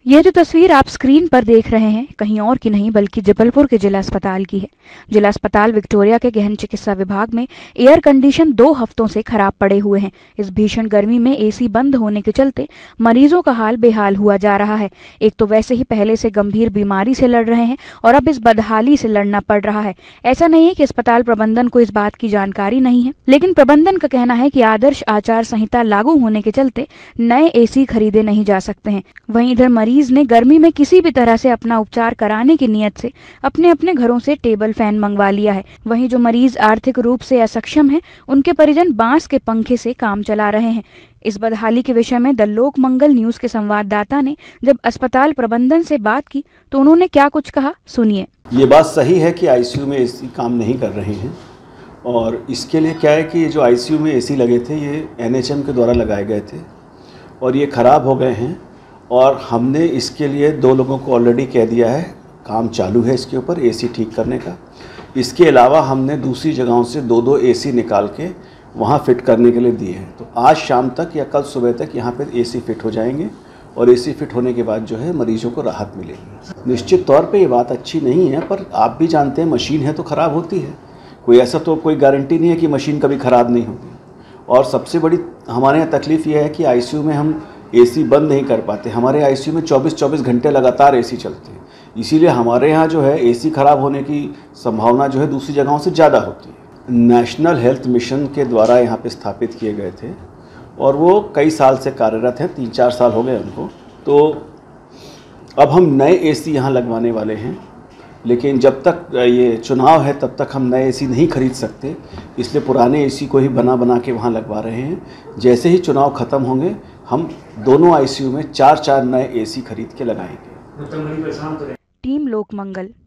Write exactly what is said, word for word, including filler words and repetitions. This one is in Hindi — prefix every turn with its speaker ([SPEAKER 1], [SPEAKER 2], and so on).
[SPEAKER 1] यह जो तस्वीर आप स्क्रीन पर देख रहे हैं कहीं और की नहीं बल्कि जबलपुर के जिला अस्पताल की है। जिला अस्पताल विक्टोरिया के गहन चिकित्सा विभाग में एयर कंडीशन दो हफ्तों से खराब पड़े हुए हैं। इस भीषण गर्मी में एसी बंद होने के चलते मरीजों का हाल बेहाल हुआ जा रहा है। एक तो वैसे ही पहले से गंभीर बीमारी से लड़ रहे हैं और अब इस बदहाली से लड़ना पड़ रहा है। ऐसा नहीं है कि अस्पताल प्रबंधन को इस बात की जानकारी नहीं है, लेकिन प्रबंधन का कहना है कि आदर्श आचार संहिता लागू होने के चलते नए एसी खरीदे नहीं जा सकते हैं। वहीं इधर मरीज ने गर्मी में किसी भी तरह से अपना उपचार कराने की नियत से अपने अपने घरों से टेबल फैन मंगवा लिया है। वहीं जो मरीज आर्थिक रूप से असक्षम हैं, उनके परिजन बांस के पंखे से काम चला रहे हैं। इस बदहाली के विषय में द लोक मंगल न्यूज के संवाददाता ने जब अस्पताल प्रबंधन से बात की तो उन्होंने क्या कुछ कहा, सुनिए।
[SPEAKER 2] ये बात सही है कि आईसीयू में एसी काम नहीं कर रहे हैं और इसके लिए क्या है कि जो आईसीयू में एसी लगे थे ये एनएचएम के द्वारा लगाए गए थे और ये ख़राब हो गए हैं और हमने इसके लिए दो लोगों को ऑलरेडी कह दिया है, काम चालू है इसके ऊपर एसी ठीक करने का। इसके अलावा हमने दूसरी जगहों से दो दो एसी निकाल के वहाँ फिट करने के लिए दिए हैं। तो आज शाम तक या कल सुबह तक यहाँ पे एसी फिट हो जाएंगे और एसी फिट होने के बाद जो है मरीजों को राहत मिलेगी। निश्चित तौर पे ये बात अच्छी नहीं है, पर आप भी जानते हैं मशीन है तो ख़राब होती है। कोई ऐसा तो कोई गारंटी नहीं है कि मशीन कभी ख़राब नहीं होती। और सबसे बड़ी हमारे यहाँ तकलीफ़ ये है कि आईसीयू में हम एसी बंद नहीं कर पाते। हमारे आईसीयू में चौबीस चौबीस घंटे लगातार एसी चलते हैं, इसीलिए हमारे यहाँ जो है एसी ख़राब होने की संभावना जो है दूसरी जगहों से ज़्यादा होती है। नेशनल हेल्थ मिशन के द्वारा यहाँ पे स्थापित किए गए थे और वो कई साल से कार्यरत हैं, तीन चार साल हो गए उनको। तो अब हम नए एसी यहाँ लगवाने वाले हैं, लेकिन जब तक ये चुनाव है तब तक हम नए एसी नहीं खरीद सकते, इसलिए पुराने एसी को ही बना बना के वहाँ लगवा रहे हैं। जैसे ही चुनाव ख़त्म होंगे हम दोनों आईसीयू में चार चार नए एसी खरीद के लगाएंगे।
[SPEAKER 1] टीम लोक मंगल।